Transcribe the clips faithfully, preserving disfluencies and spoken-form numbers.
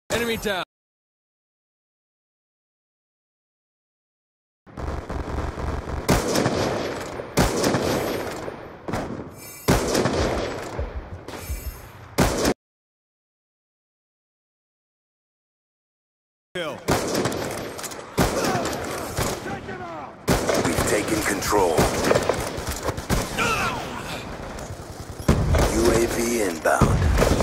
Enemy down. Kill. We've taken control. U A V inbound.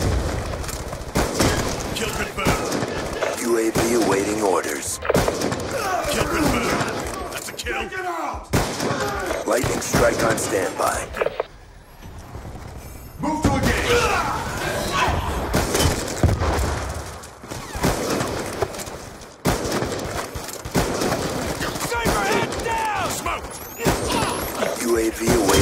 Kill confirmed. U A V awaiting orders. Kill confirmed. That's a kill. Lightning strike on standby. Move to engage. U A V awaiting